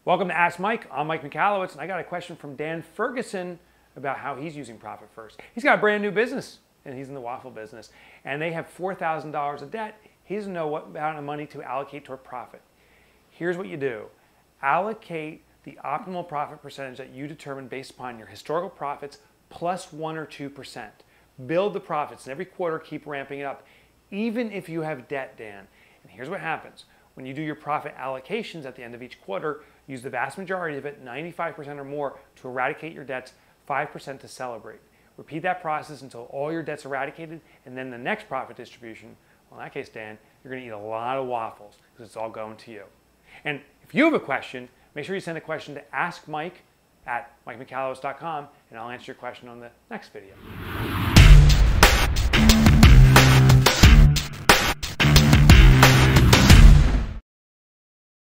Welcome to Ask Mike. I'm Mike Michalowicz, and I got a question from Dan Ferguson about how he's using Profit First. He's got a brand new business, and he's in the waffle business, and they have $4,000 of debt. He doesn't know what amount of money to allocate toward profit. Here's what you do. Allocate the optimal profit percentage that you determine based upon your historical profits plus 1 or 2%. Build the profits, and every quarter keep ramping it up, even if you have debt, Dan. And here's what happens. When you do your profit allocations at the end of each quarter, use the vast majority of it, 95% or more, to eradicate your debts, 5% to celebrate. Repeat that process until all your debts are eradicated, and then the next profit distribution, well, in that case, Dan, you're going to eat a lot of waffles because it's all going to you. And if you have a question, make sure you send a question to askmike@mikemichalowicz.com, and I'll answer your question on the next video.